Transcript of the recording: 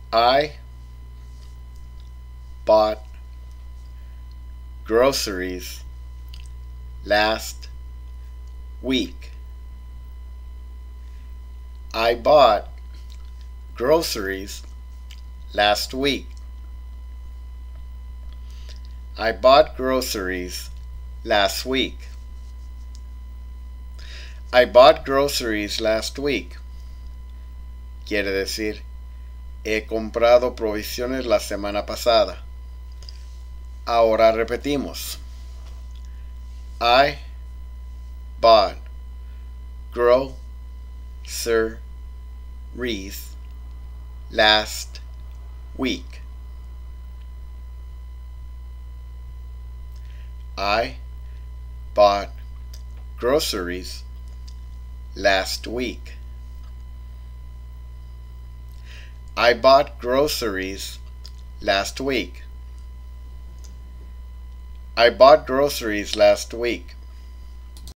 I bought groceries last week. I bought groceries last week. I bought groceries last week. I bought groceries last week. Quiere decir, he comprado provisiones la semana pasada. Ahora repetimos. I bought groceries last week. I bought groceries last week. I bought groceries last week. I bought groceries last week.